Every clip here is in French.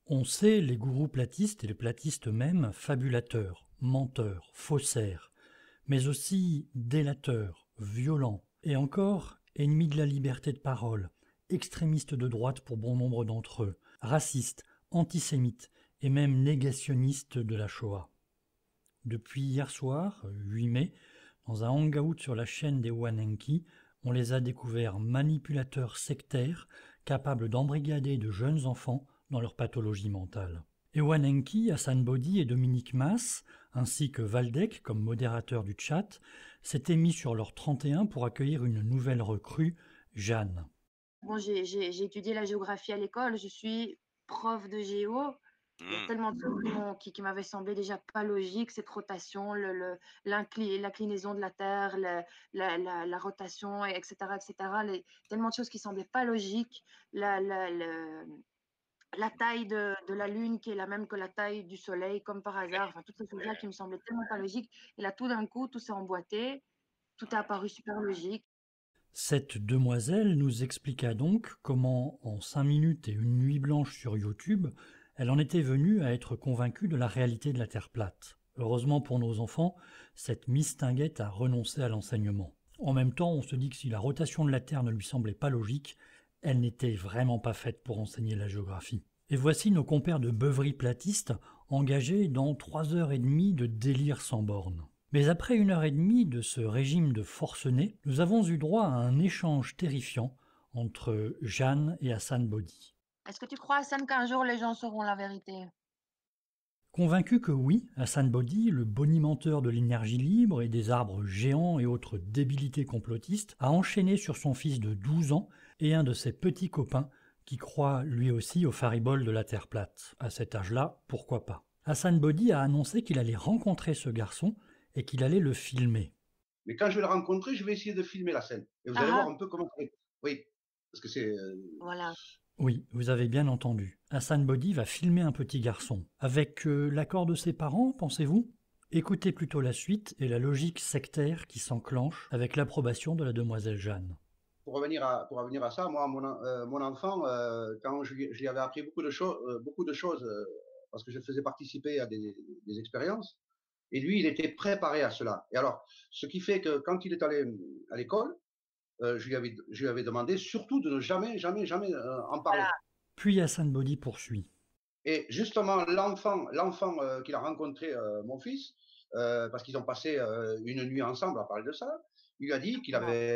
On sait les gourous platistes et les platistes eux-mêmes fabulateurs, menteurs, faussaires, mais aussi délateurs, violents, et encore ennemis de la liberté de parole, extrémistes de droite pour bon nombre d'entre eux, racistes, antisémites et même négationnistes de la Shoah. Depuis hier soir, 8 mai, dans un hangout sur la chaîne des One Enki, on les a découverts manipulateurs sectaires, capables d'embrigader de jeunes enfants dans leur pathologie mentale. Ewan Enki, Hassan Body et Dominique Mas, ainsi que Valdec comme modérateur du chat, s'étaient mis sur leur 31 pour accueillir une nouvelle recrue, Jeanne. Bon, j'ai étudié la géographie à l'école, je suis prof de géo. Il y a tellement de choses qui m'avaient semblé déjà pas logiques, cette rotation, l'inclinaison de la Terre, la rotation, etc., etc. Tellement de choses qui semblaient pas logiques. La taille de la Lune qui est la même que la taille du Soleil, comme par hasard. Enfin, toutes ces choses-là qui me semblaient tellement pas logiques. Et là, tout d'un coup, tout s'est emboîté. Tout a apparu super logique. Cette demoiselle nous expliqua donc comment, en 5 minutes et une nuit blanche sur YouTube, elle en était venue à être convaincue de la réalité de la Terre plate. Heureusement pour nos enfants, cette Miss Tinguette a renoncé à l'enseignement. En même temps, on se dit que si la rotation de la Terre ne lui semblait pas logique, elle n'était vraiment pas faite pour enseigner la géographie. Et voici nos compères de beuverie platiste engagés dans 3h30 de délire sans bornes. Mais après 1h30 de ce régime de forcenés, nous avons eu droit à un échange terrifiant entre Jeanne et Hassan Body. Est-ce que tu crois, Hassan, qu'un jour les gens sauront la vérité? Convaincu que oui, Hassan Body, le bonimenteur de l'énergie libre et des arbres géants et autres débilités complotistes, a enchaîné sur son fils de 12 ans et un de ses petits copains qui croit lui aussi au faribole de la Terre plate. À cet âge-là, pourquoi pas. Hassan Body a annoncé qu'il allait rencontrer ce garçon et qu'il allait le filmer. Mais quand je vais le rencontrer, je vais essayer de filmer la scène. Et vous allez voir un peu comment c'est. Oui, parce que c'est... Voilà. Oui, vous avez bien entendu. Hassan Body va filmer un petit garçon. Avec l'accord de ses parents, pensez-vous? Écoutez plutôt la suite et la logique sectaire qui s'enclenche avec l'approbation de la demoiselle Jeanne. Pour revenir à ça, moi, mon enfant, quand je lui avais appris beaucoup de choses, parce que je faisais participer à des expériences, et lui, il était préparé à cela. Et alors, ce qui fait que quand il est allé à l'école, je lui avais demandé surtout de ne jamais en parler. Voilà. Puis Hassan Body poursuit. Et justement, l'enfant qu'il a rencontré, mon fils, parce qu'ils ont passé une nuit ensemble à parler de ça, il lui a dit qu'il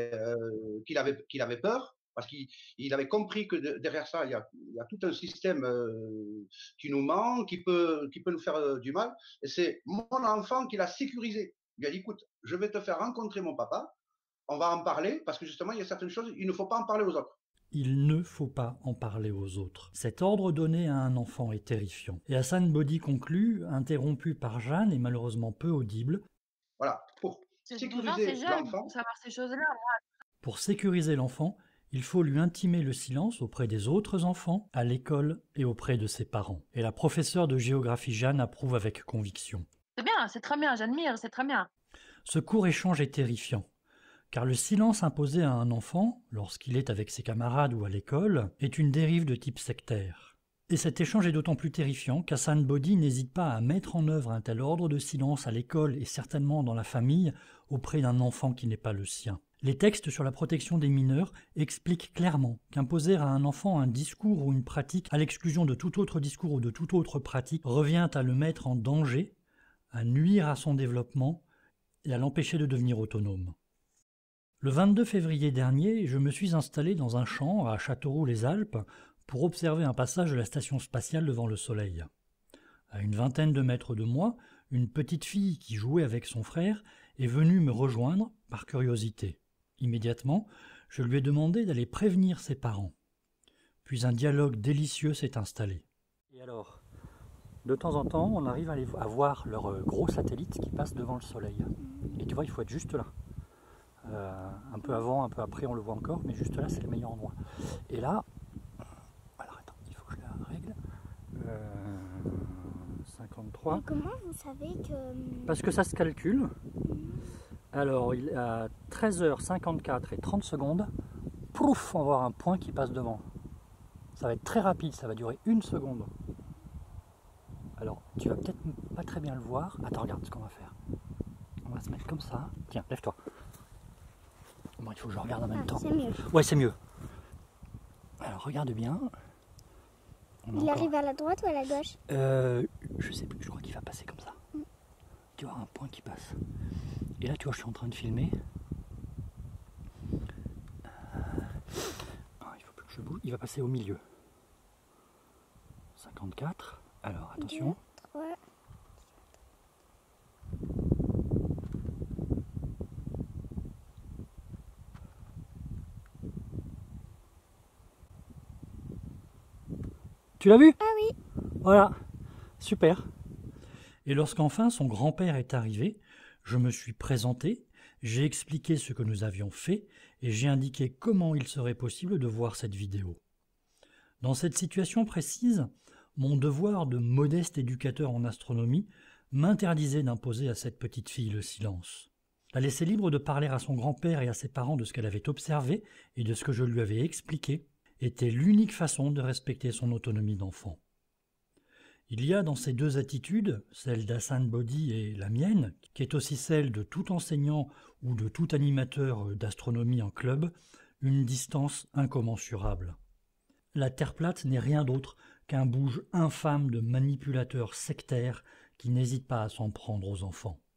avait peur, parce qu'il avait compris que derrière ça, il y a tout un système qui nous ment, qui peut nous faire du mal. Et c'est mon enfant qui l'a sécurisé. Il lui a dit, écoute, je vais te faire rencontrer mon papa, on va en parler, parce que justement, il y a certaines choses, il ne faut pas en parler aux autres. Il ne faut pas en parler aux autres. Cet ordre donné à un enfant est terrifiant. Et Hassan Body conclut, interrompu par Jeanne et malheureusement peu audible. Voilà, pour sécuriser l'enfant. Savoir ces choses-là. Pour sécuriser l'enfant, il faut lui intimer le silence auprès des autres enfants, à l'école et auprès de ses parents. Et la professeure de géographie Jeanne approuve avec conviction. C'est bien, c'est très bien, j'admire, c'est très bien. Ce court échange est terrifiant. Car le silence imposé à un enfant, lorsqu'il est avec ses camarades ou à l'école, est une dérive de type sectaire. Et cet échange est d'autant plus terrifiant qu'Hassan Body n'hésite pas à mettre en œuvre un tel ordre de silence à l'école et certainement dans la famille auprès d'un enfant qui n'est pas le sien. Les textes sur la protection des mineurs expliquent clairement qu'imposer à un enfant un discours ou une pratique à l'exclusion de tout autre discours ou de toute autre pratique revient à le mettre en danger, à nuire à son développement et à l'empêcher de devenir autonome. Le 22 février dernier, je me suis installé dans un champ à Châteauroux-les-Alpes pour observer un passage de la station spatiale devant le Soleil. À une vingtaine de mètres de moi, une petite fille qui jouait avec son frère est venue me rejoindre par curiosité. Immédiatement, je lui ai demandé d'aller prévenir ses parents. Puis un dialogue délicieux s'est installé. Et alors, de temps en temps, on arrive à voir leur gros satellite qui passe devant le Soleil. Et tu vois, il faut être juste là. Un peu avant, un peu après, on le voit encore, mais juste là, c'est le meilleur endroit. Et là, alors attends, il faut que je la règle. 53. Mais comment vous savez que... Parce que ça se calcule. Alors, il est à 13h54 et 30 secondes. Pouf, on va avoir un point qui passe devant. Ça va être très rapide, ça va durer 1 seconde. Alors, tu vas peut-être pas très bien le voir. Attends, regarde ce qu'on va faire. On va se mettre comme ça. Tiens, lève-toi. Bon, il faut que je regarde en même temps. C'est mieux. Ouais, c'est mieux. Alors, regarde bien. Il arrive à la droite ou à la gauche? Je sais plus, je crois qu'il va passer comme ça. Tu vois, un point qui passe. Et là, tu vois, je suis en train de filmer. Il faut plus que je bouge. Il va passer au milieu. 54. Alors, attention. 2, 3. Tu l'as vu? Ah oui. Voilà. Super. Et lorsqu'enfin son grand-père est arrivé, je me suis présenté, j'ai expliqué ce que nous avions fait et j'ai indiqué comment il serait possible de voir cette vidéo. Dans cette situation précise, mon devoir de modeste éducateur en astronomie m'interdisait d'imposer à cette petite fille le silence. La laisser libre de parler à son grand-père et à ses parents de ce qu'elle avait observé et de ce que je lui avais expliqué était l'unique façon de respecter son autonomie d'enfant. Il y a dans ces deux attitudes, celle d'Hassan Body et la mienne, qui est aussi celle de tout enseignant ou de tout animateur d'astronomie en club, une distance incommensurable. La Terre plate n'est rien d'autre qu'un bouge infâme de manipulateurs sectaires qui n'hésitent pas à s'en prendre aux enfants.